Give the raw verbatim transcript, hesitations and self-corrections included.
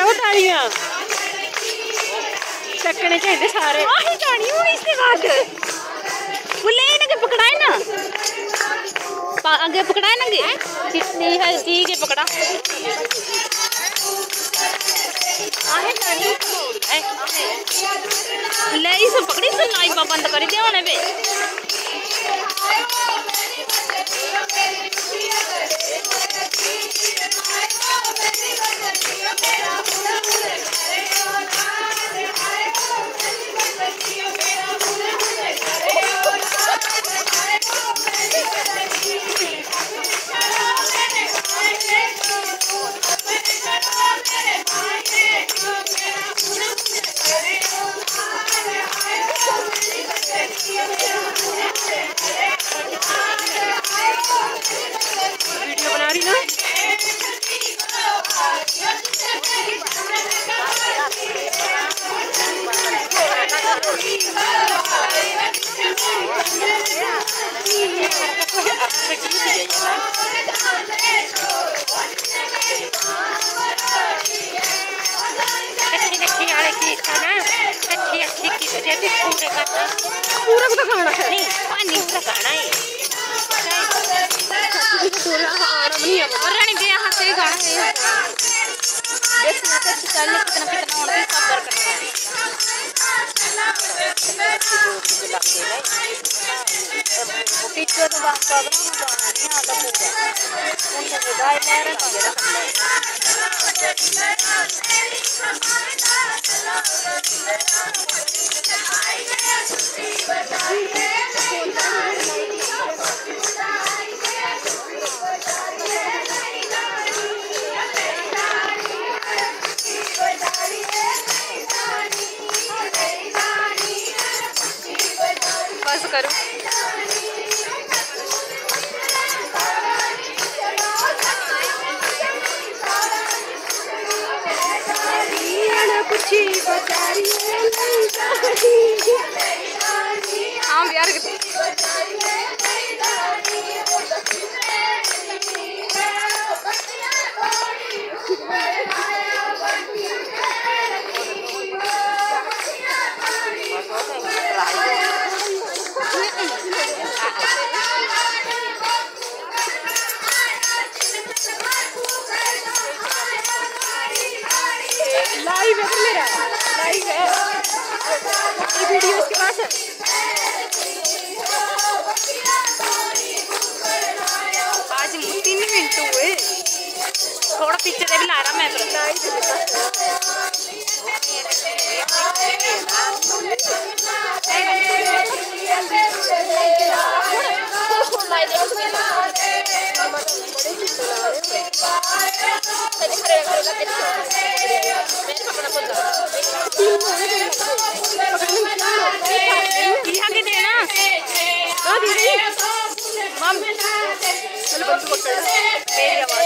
बजाओ तालियां, चक्कने चाहिए सारे। आही जानी हूँ इसके बाद बोले इन्हें पकड़ाए ना, आगे पकड़ाए ना गे कितनी है जी के पकड़ा ले इसे पकड़ी तो लाइव बंद कर दे होने बे। वीडियो बना रही ना अच्छी अच्छी की पूरा पूरा खाना है नहीं पानी पूरा खाना है और रानी दे हाथ से गाना है देख ना के चल कितना कितना और सबर करना है पीछे तो बात कर रहा हूं नहीं आता पूरा उनसे गाय ले रहा था मेरा बस करो हाँ यार लाइव है मेरा लाइव है ये वीडियो इसके पास है आज तीन मिनट हुए थोड़ा पीछे से भी ला रहा मैं यहाँ के देना चलो बंद पकड़ मेरी आवाज